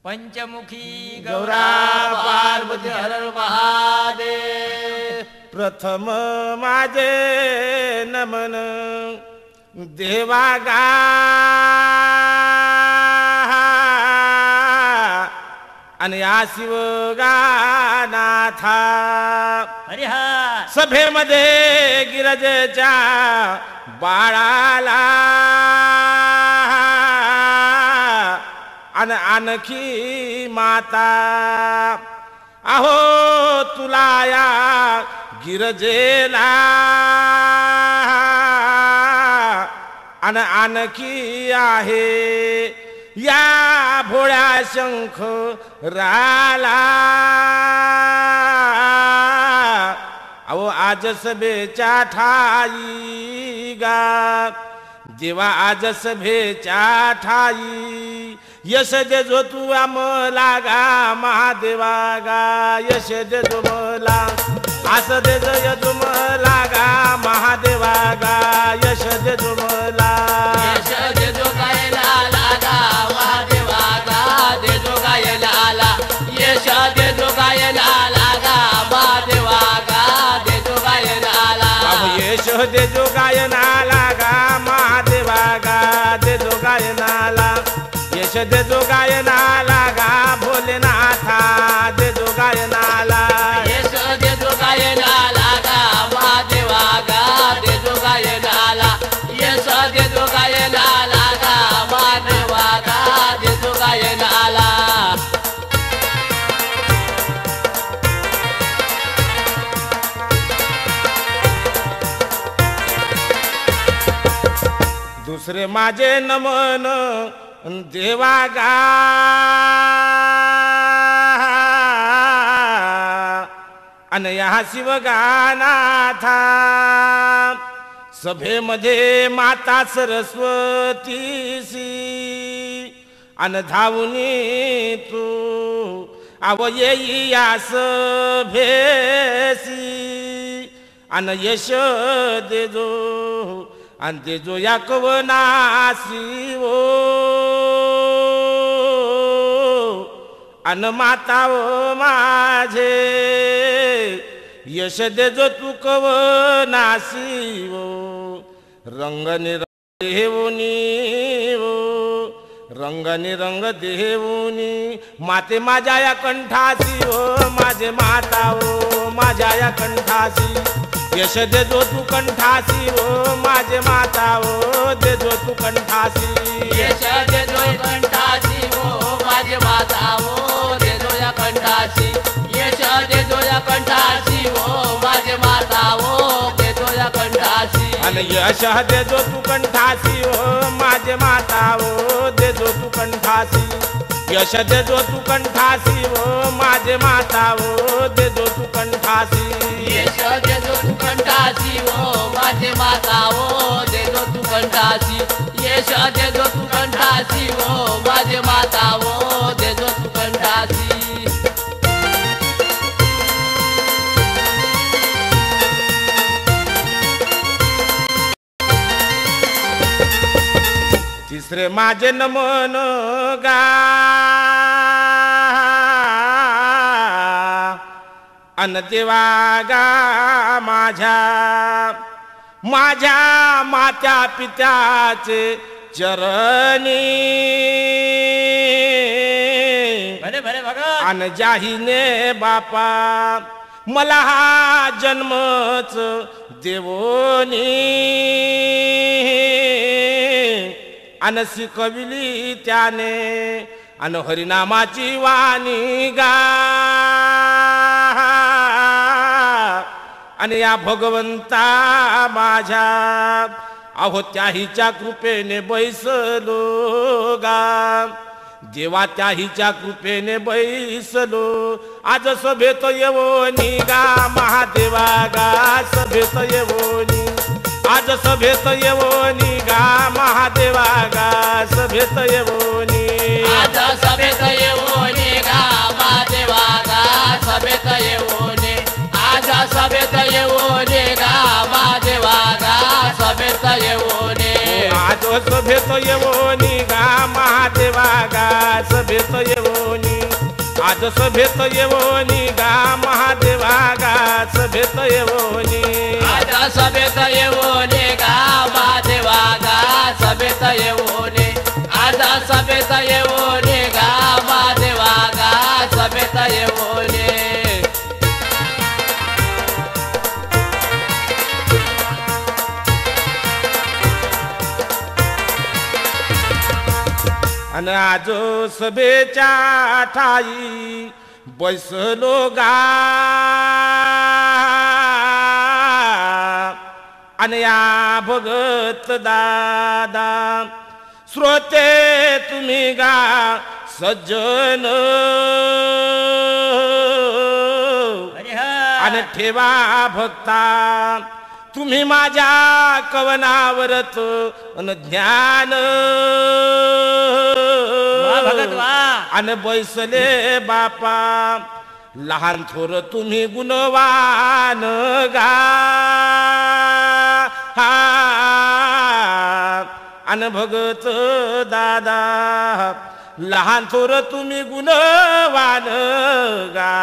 पंचमुखी गौरा पार्वती हर महादेव। प्रथम माझे नमन देवा गा आणि या शिवगानाथा हरिहर सभेमध्ये गिरजेच्या बाळाला आणि आणखी माता अहो तुला या गिरजेला आणि आणखी आहे या भोळ्या शंख राला अहो आज सभेच्या ठाई गा देवा आज सभेच्या ठाई यश दे जो तू आम्हाला गा महादेवा गा यश दे जो मला आस दे जो मला गा महादेवा गा यश दे जो मला यश दे जो गायला लागा महादेवा गा दे जो गायला ला यश दे जो गायला लागा महादेवा गा दे जो गायला ला यश दे जो गायना लागा महादेवा गा दे जो गायना ला यश दे जो गायना लागा भोलेनाथा दे जो गायना ला यश दे जो गायला लागा महादेवा गा दे जो गायला ला यश दे जो गायला लागा महादेवा गा दे जो गायला ला दुसरे माझे नमन देवा गा आणि या शिवगानाथा सभेमध्ये माता सरस्वतीसी अन धावुनी तू आव येई या सभेसी अन यश देजो आणि देजो या कवनासी ओ अन माता ओ माझे यश देजो तू कवनासी ओ रंगने देवुनी ओ रंगने रंग देवुनी माते माझ्या या कंठासी ओ माझे माता ओ माझ्या या कंठासी यश दे जो तू कंठासी ओ माझे माता ओ दे जो तू कंठासी यश दे जो कंठासी ओ माझे माता ओ दे जो या कंठासी यश दे जो या कंठासी ओ माझे माता ओ दे जो या कंठासी आणि यश दे जो तू कंठासी ओ माझे माता ओ दे जो तू कंठासी यश दे जो तू कंठासी ओ माझे माता ओ दे जो तू कंठासी यश दे जो तू कंठासी ओ माझे माता ओ दे जो तू कंठासी यश दे जो तू कंठासी ओ माझे माता ओ दे जो तू कंठासी तिसरे माझे नमन गा अन देवा गा माझ्या माझ्या मात्या पित्याचे चरणी अन जाहीने बापा मला हा जन्मच देवोनी अन शिकविली त्याने अन हरिनामाची वाणी गा आणि या भगवंता माझ्या अहो त्याहीच्या कृपेने बैसलो गा देवा त्याहीच्या कृपेने बैसलो आज सभेत येवोनी गा महादेवा गा सभेत येवोनी आज सभेत येवोनी गा महादेवा गा सभेत येवोनी आज सभेत येवोनी गा महादेवा गा सभेत येवोनी आज सभेत येवोनी गा महादेवा गा सभेत येवोनी आज अहो सभेत येवोनी गा महादेवा गा सभेत येवोनी आज सभेत येवोनी गा महादेवा गा सभेत येवोनी आज सभेत येवोनी गा महादेवा गा सभेत येवोनी आज सभेत येवोनी गा महादेवा गा सभेत येवोनी आणि आज सभेच्या ठाई बैसलो गा आणि या भगत दादा श्रोते तुम्ही गा सज्जन आणि ठेवा भक्ता तुम्ही माझ्या कवनावरत अन ज्ञान अन बैसले बापा लहान थोर तुम्ही गुणवान गा अन भगत दादा लहान थोर तुम्ही गुणवान गा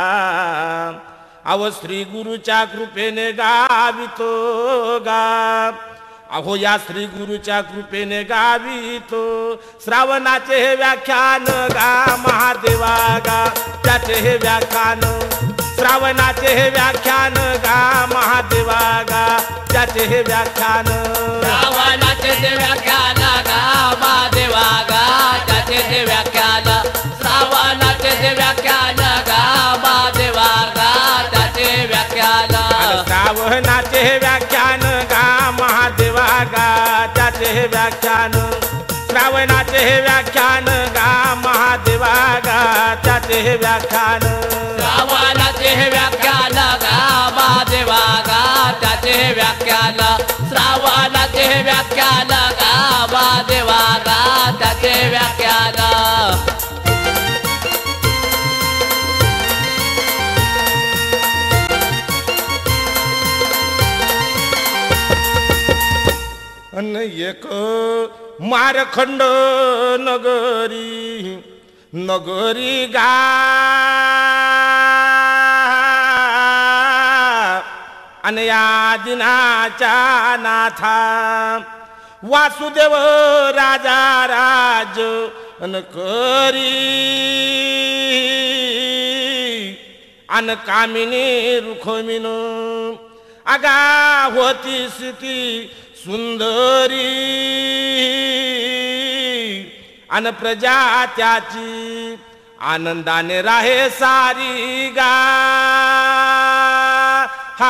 अहो श्री गुरुच्या कृपेने गावितो गा अहो या श्री गुरुच्या कृपेने गावितो श्रावणाचे हे व्याख्यान गा महादेवा गा त्याचे हे व्याख्यान श्रावणाचे हे व्याख्यान गा महादेवा गा त्याचे हे व्याख्यान श्रावणाचे हे व्याख्यान गा महादेवा गा त्याचे हे व्याख्यान श्रावणाचे हे व्याख्यान गा महादेवा गा त्याचे व्याख्यान श्रावणाचे हे व्याख्यान गा महादेवा गा त्याचे हे व्याख्यान श्रावणाचे हे व्याख्यान गा महादेवा गा त्याचे हे व्याख्यान श्रावणाचे हे व्याख्यान गा महादेवा गा त्याचे हे व्याख्यान श्रावणाचे हे व्याख्यान गा महादेवा गा त्याचे व्याख्यान अन एक मारखंड नगरी नगरी गा अन या दिनाच्या नाथा वासुदेव राजा राज अन करी अन कामिनी रुखमिन आगा होती स्थिती सुंदरी अन प्रजा त्याची आनंदाने राहे सारी गा हा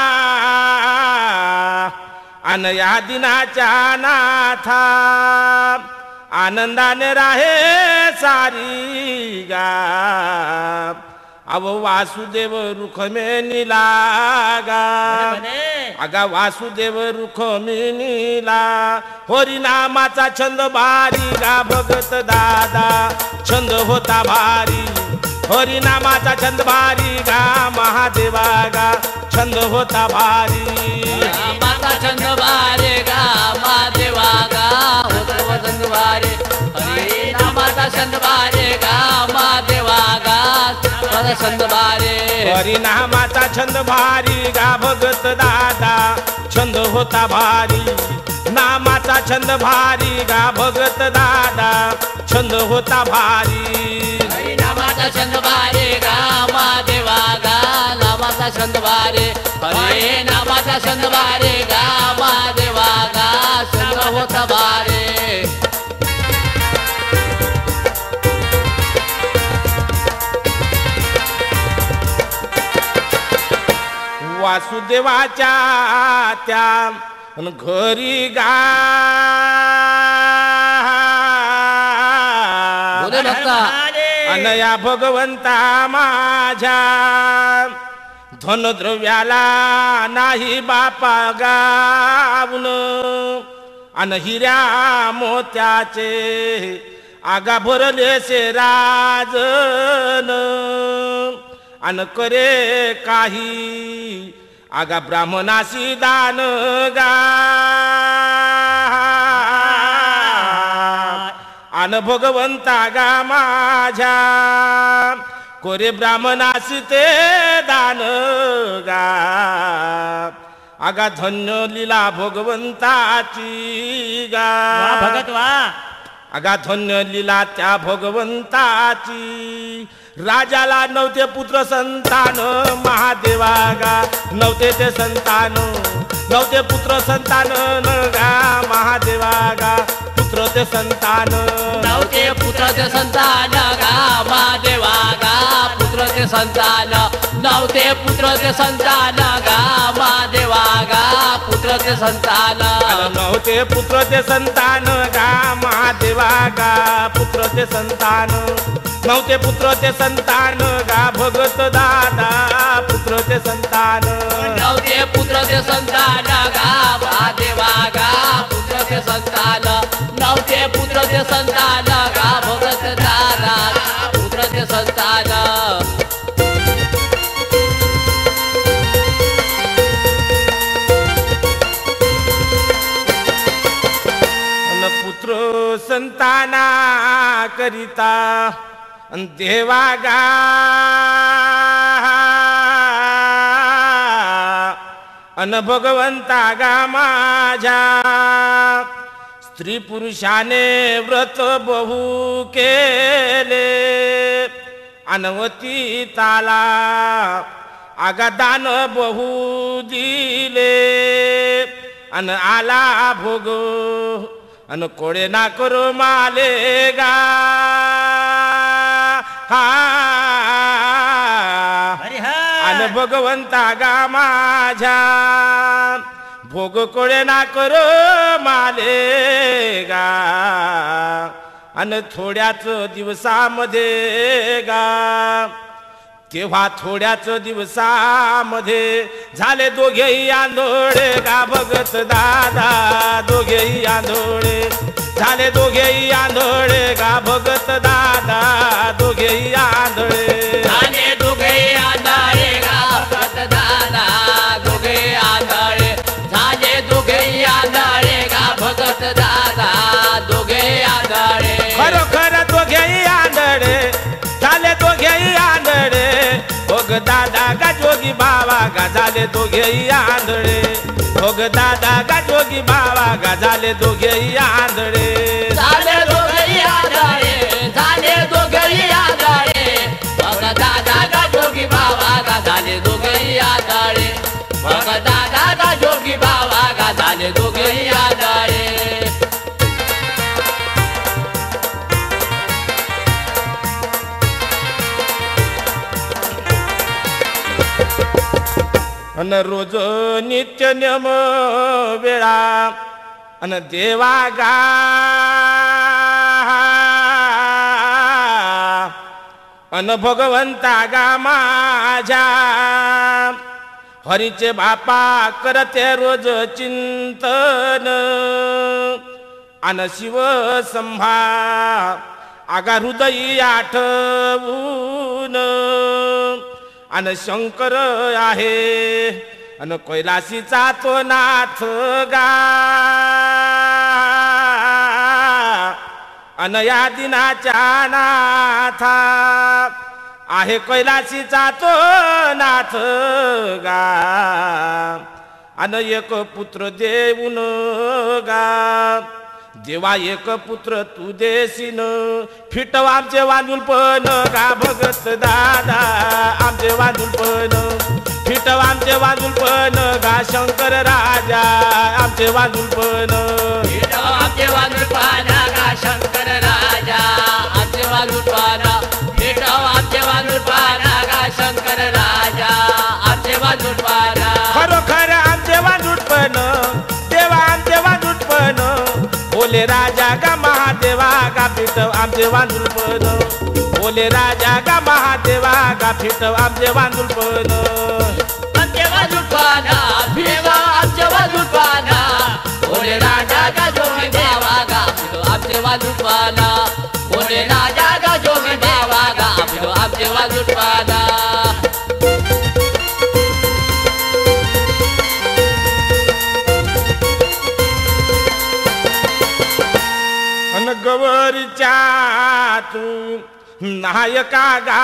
अन या दिनाच्या नाथा आनंदाने राहे सारी गा अव वासुदेव रुखमे निलागा अगा वासुदेव रुखमे निला हरिनामाचा छंद भारी गा भगत दादा छंद होता भारी हरिनामाचा छंद भारी गा महादेवा गा छंद होता भारी माता छंद भारी गा महादेवा गा होतो छंद भारी हरिनामाचा छंद भारी गा महादेवा गा छंद भारी हरिनामाचा छंद भारी गा भगत दादा छंद होता भारी नामाचा छंद भारी गा भगत दादा छंद होता भारी हरिनामाचा छंद भारी गा महादेवा गा नामाचा छंद भारी हरिनामाचा छंद भारी गा महादेवा गा छंद होता भारी वासुदेवाच्या त्या घरी गा अनया भगवंता माझ्या धनद्रव्याला नाही बापा गावून अन हिऱ्या मोत्याचे आगा भरले से राजन अन करे काही आगा ब्राह्मणाशी दान गा अन भगवंता गा माझ्या कोरे ब्राह्मणासी ते दान गा आगा धन्य लीला भगवंताची गा भगत वा आगा धन्य लीला त्या भगवंताची राजाला नव्हते पुत्र संतान महादेवा गा नव्हते ते संतान नव्हते पुत्र संतान न गा महादेवा गा पुत्र ते संतान नव्हते पुत्र ते संतान गा महादेवा गा पुत्र ते संतान नव्हते पुत्र ते संतान गा महादेवा गा पुत्र ते संतान नव्हते पुत्र ते संतान गा महादेवा गा पुत्र ते संतान नव्हते पुत्र ते संतान गा भगत दादा पुत्र ते संतान नव्हते पुत्र ते संतान गा महादेवा गा पुत्र ते संतान नव्हते पुत्र ते संतान गा भगत दादा पुत्र ते संतान पुत्र संताना करिता देवा गा अन भगवंता गा माझ्या स्त्री पुरुषाने व्रत बहु केले अनवती ताला आगा दान बहु दिले अन आला भोग अन कोडे ना करो माले गा अन भगवंता गा माझ्या भोग कोडे ना करो माले गा अन थोड्याच दिवसामध्ये गा तेव्हा थोड्याच दिवसामध्ये झाले दोघेही आंधळे गा भगत दादा दोघेही आंधळे झाले दोघेही आंधळे गा भगत दादा दोघेही आंधळे झाले दोघेही आंधळे गा भगत दादा दोघेही आंधळे झाले दोघेही आंधळे गा भगत दादा दोघेही आंधळे खरोखर दोघेही आंधळे झाले दोघेही आंधळे भोग दादा गा जोगी बाबा गा झाले दोघेही आंधळे भोग दादा गा जोगी बाबा गा झाले दोघेही आंधळे झाले दोघेही आंधळे झाले दोघेही आंधळे भोग दादा गा जोगी बाबा गा झाले दोघेही आंधळे भोग दादा गा जोगी बाबा गा झाले दोघेही आंधळे अन रोज नित्य नियम वेळा अन देवा गा अन भगवंता गा माझ्या हरीचे बापा करते रोज चिंतन अन शिव संभा आगा हृदयी आठवून अन शंकर आहे अन कैलासीचा तो नाथ गा अन या दिनाच्या नाथा आहे कैलासीचा तो नाथ गा अन एक पुत्र देऊन गा देवा एक पुत्र तू देशीन फिटव आमचे वांजुलपण गा भगत दादा आमचे वांजुलपण फिटव आमचे वांजुलपण गा शंकर राजा आमचे वांजुलपण फिटव आमचे वांजुलपण गा शंकर राजा आमचे वांजुलपण फिटव आमचे वांजुलपण गा शंकर राजा आमचे वांजुलपण खरोखर आमचे वांजुलपण देवा आमचे वांजुलपण बोले राजा गा महादेवा गा फिटव आमचे वांजुलपण बोले राजा गा महादेवा गा फिटव आमचे वांजुलपण आमचे वांजुलपण फिटव आमचे वांजुलपण बोले राजा गा जोगी बाबा गा फिटव आमचे वांजुलपण बोले राजा गा जोगी बाबा गा फिटव आमचे वांजुलपण गवरीच्या नायका गा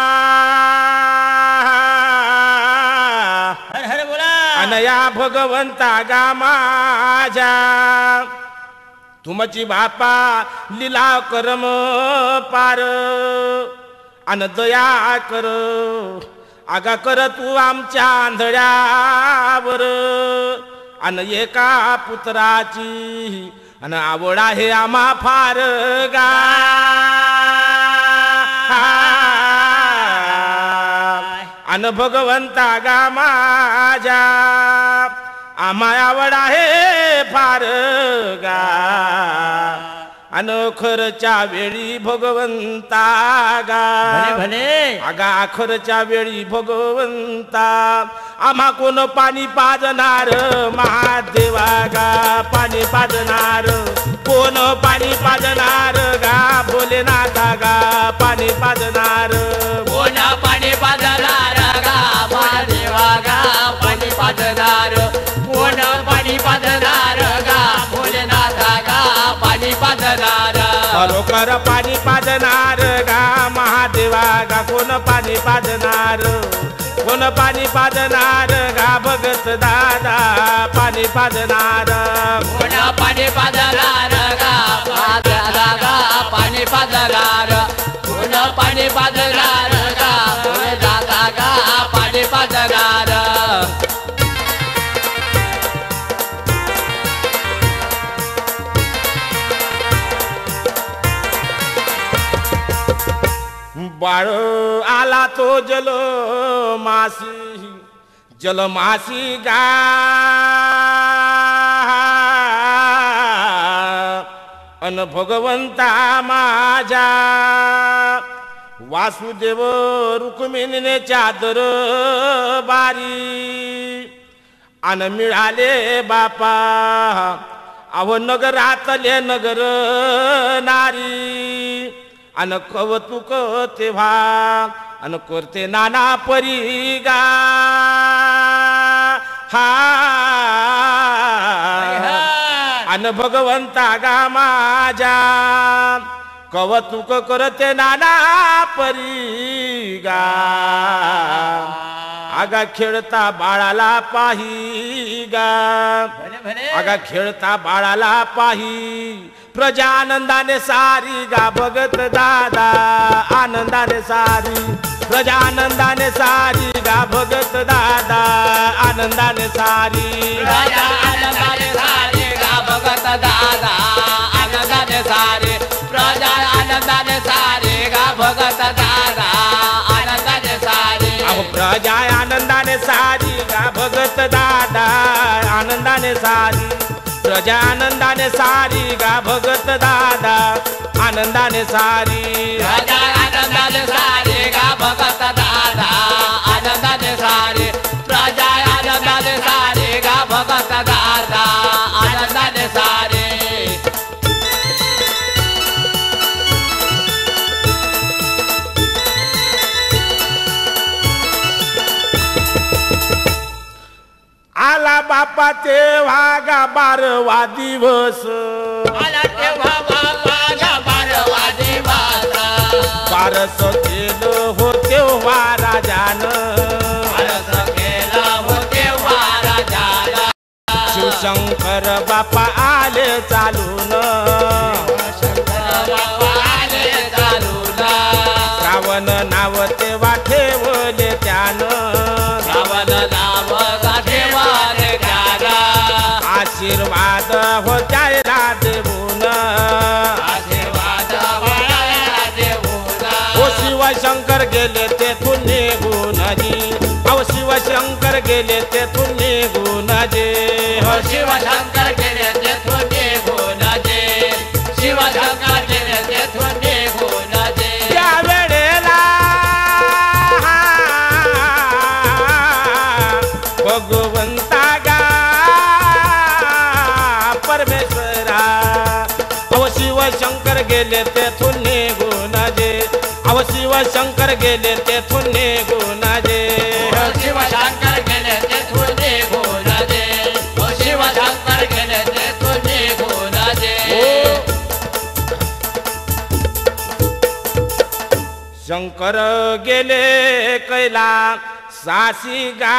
हर हर बोला अनया भगवंता गा माझ्या तुमची बापा लीला करम पार अन दया कर आगा कर तू आमच्या आंधळ्यावर अन एका पुत्राची अन आवड आहे आम्हा फार गा अन भगवंता गा माझ्या आम्हा आवड आहे फार गा अनखरच्या वेळी भगवंता गा भले भले आगा अखरच्या वेळी भगवंता आम्हा कोण पाणी पाजणार महादेवा गा पाणी पाजणार कोण पाणी पाजणार गा भोलेनाथा गा पाणी पाजणार कोण पाणी पाजणार गा महादेवा गा पाणी पाजणार कोण पाणी पाजणार गा भोलेनाथा गा पाणी पाजणार खरोखर पाणी पाजणार गा महादेवा गा कोण पाणी पाजणार कोण पाणी पाजणार गा भगत दादा पाणी पाजणार कोण पाणी पाजणार गा महादेवा गा पाणी पाजणार कोण पाणी पाजणार गा भोलेनाथा गा पाणी पाजणार बाळ आला तो जल मासी गा अन भगवंता माझ्या वासुदेव रुक्मिणीने चादर बारी अन मिळाले बापा अव नगरातले नगर नारी अन कौतुक तेव्हा अन करते नाना परी गा हा अन भगवंता गा माझ्या कौतुक करते नाना परी गा आगा खेळता बाळाला पाही गा आगा खेळता बाळाला पाही प्रजा आनंदाने सारी गा भगत दादा आनंदाने सारी प्रजा आनंदाने सारी गा भगत दादा आनंदाने सारी प्रजा आनंदाने सारी गा भगत दादा आनंदाने सारी प्रजा आनंदाने सारी गा भगत दादा आनंदाने सारी प्रजा आनंदाने सारी गा भगत दादा आनंदाने सारी प्रजा आनंदाने सारी गा भगत दादा आनंदाने सारी प्रजा आनंदाने सारी गा भगत दादा आनंदाने सारी प्रजा आनंदाने सारी गा भगत दादा आनंदाने सारी आला बापा तेव्हा गा 12वा दिवस आला तेव्हा बापा गा 12वा दिवस बारस केलं हो तेव्हा राजानं बारस केलं हो तेव्हा राजानं शिवशंकर बापा आले चालून शंकर बापा आले चालून श्रावण नाव तेव्हा ठेवले त्यानं श्रावण नाव ठेवले त्यानं आशीर्वाद हो जायला देऊन आशीर्वाद व्हायला देऊन हो शिवशंकर गेले तेथून निघून जी अहो शिवशंकर गेले तेथून निघून जे हो शिवशंकर गेले तेथून निघून जे शिवशंकर गेले तेथून निघून जे त्या वेळेला भगवंता गा परमेश्वरा अव शिवशंकर गेले तेथून निघून जे अव शिवशंकर गेले तेथून निघून जे शिवशंकर गेले तेथून निघून जे शिवशंकर गेले तेथून निघून जे शंकर गेले कैला सासी गा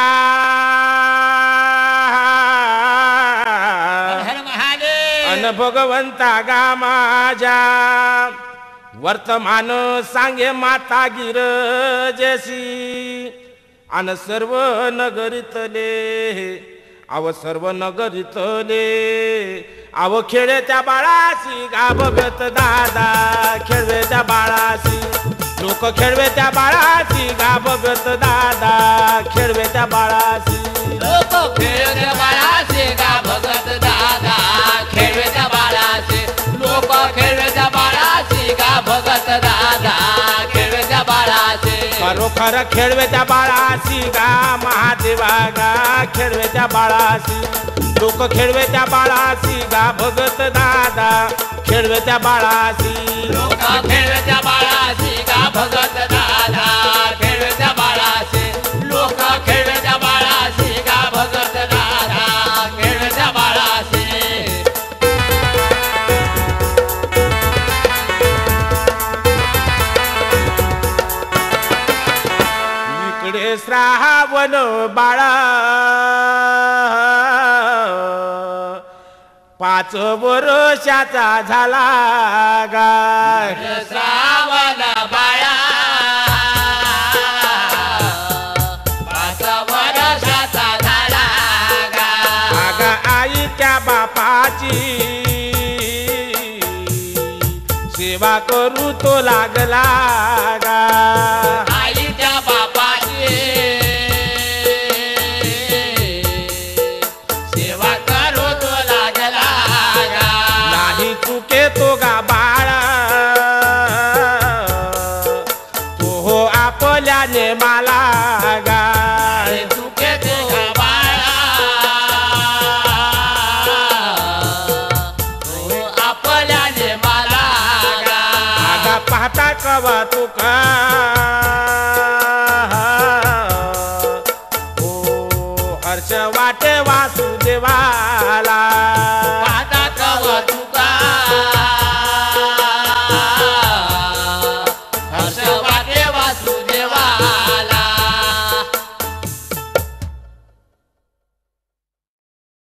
अन भगवंता गा माझ्या वर्तमान सांगे माता गिरजेसी अन सर्व नगरीतले अव सर्व नगरीतले अव खेळे त्या बाळाशी गा बघत दादा खेळवे त्या बाळाशी लोक खेळवे त्या बाळाशी गा बघत दादा खेळवे त्या बाळाशी लोक खेळवे बाळाशी गा बघत दादा खेळवे त्या बाळाशी लोक खेळवे त्या बाळाशी गा बघत दादा खेळवे त्या बाळाशी खरोखर खेळवे त्या बाळाशी गा महादेवा गा खेळवे त्या बाळाशी लोक खेळवे त्या बाळाशी गा भगत दादा खेळवे त्या बाळाशी लोक खेळवे त्या बाळाशी गा भगत दादा खेळवे त्या बाळाशी लोक खेळवे त्या बाळाशी गा भगत दादा खेळवे त्या बाळाशी इकडे श्रावण बाळा 5 वर्षाचा झाला गाय श्रावण बाळा 5 वर्षाचा झाला गाय आगा आई त्या बापाची सेवा करू तो लागला गा आई त्या बापाची सेवा करू तो लागला नाही चुके तो गा बाळा तो हो आपल्याने मला गा चुके तो गा बाळा तो आपल्याने मला आगा पाहता कवा तुका हर्ष वाटे वासुदेवाला